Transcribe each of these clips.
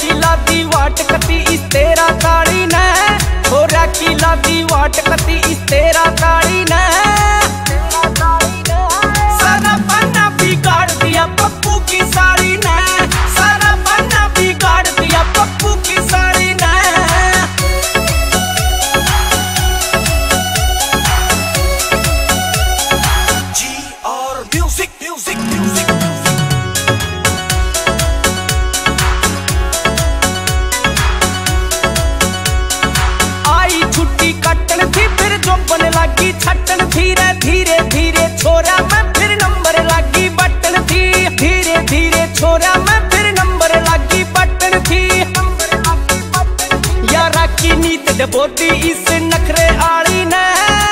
किला दी वाट कती इस तेरा काली ने, छोरा किला दी वाट कती इस तेरा काली ने। सारा बन्ना बिगाड़ दिया पप्पू की साड़ी ने, सारा बन्ना बिगाड़ दिया पप्पू की साड़ी ने। आई छुट्टी कटन थी फिर जोबन लागी छटन थी रे, धीरे धीरे छोरा मैं फिर नंबर लागी बटन थी, धीरे धीरे छोरा मैं फिर नंबर लागी बटन थी। यारा की नीत डबोती इस नखरे आली ने,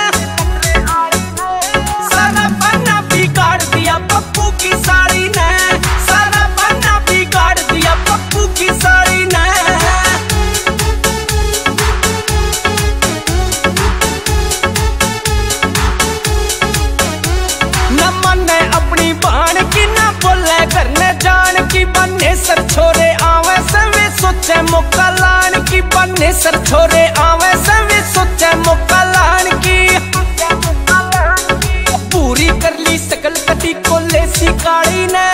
सारा बन्ना बिगाड़ दिया पप्पू की साड़ी ने, सारा बन्ना बिगाड़ दिया पप्पू की साड़ी ने। न मने अपनी बाण की ना बोले करने जान की, बन्ने सर छोरे आवे सवे सोचे मौका लान की, बन्ने सर छोरे आवे सवे सोचे मौका लान की। पूरी कर ली सकल कटी कोले सी काली ने,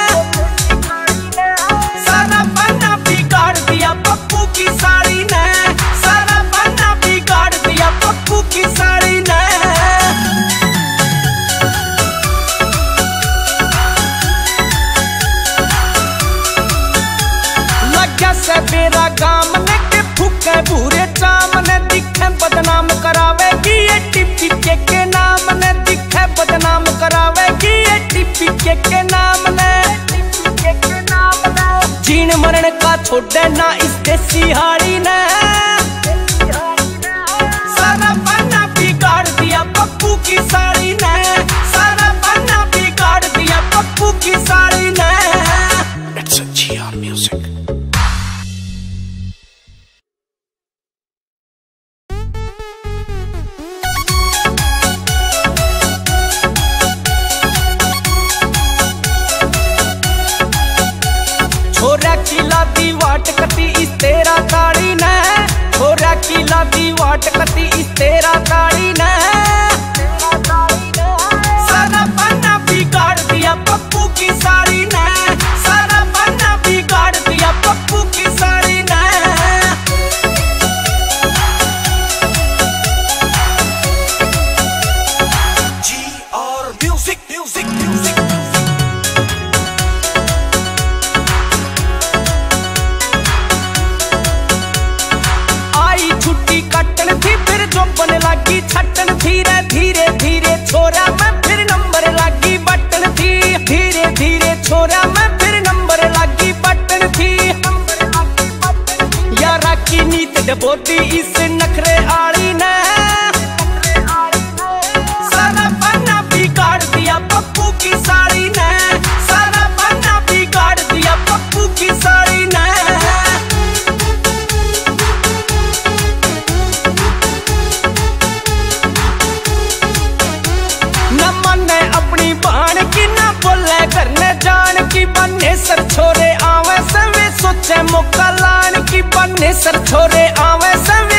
सारा बन्ना बिगाड़ दिया पप्पू की साड़ी ने, सारा बन्ना बिगाड़ दिया पप्पू की साड़ी ने। लग्या से मेरा गाम ने के फूके भूरे चाम ने, दिखे बदनाम करावेगी ये टिप्पी के नाम ने, दिखे बदनाम करावेगी ये टिप्पी के नाम ने। जीन मरण का छोड़े ना इस देसी हाड़ी ने, सारा बन्ना बिगाड़ दिया पप्पू की साड़ी ने, सारा बन्ना बिगाड़ दिया पप्पू की साड़ी ने। It's a GR music. छोरा किला दी वाट कती इस तेरा काली ने, छोरा किला दी वाट कती इस तेरा काली ने। सारा बन्ना बिगाड़ दिया पप्पू की साड़ी ने, सारा बन्ना बिगाड़ दिया पप्पू की साड़ी ने। GR music, music, music. छुट्टी कटन थी फिर जोबन लागी छटन थी रे, धीरे धीरे छोरा मैं फिर नंबर लागी बटन थी, धीरे धीरे छोरा मैं फिर नंबर लागी बटन थी। यारा की नीत डबोती इस नखरे आली ने, सारा बन्ना बिगाड़ दिया पप्पू की साड़ी ने, सारा बन्ना बिगाड़ दिया पप्पू की साड़ी ने। न मने अपनी बाण की ना बोले करने जान की, बन्ने सर छोरे आवे सवे सोचे मौका लान की, बन्ने सर छोरे आवे सवे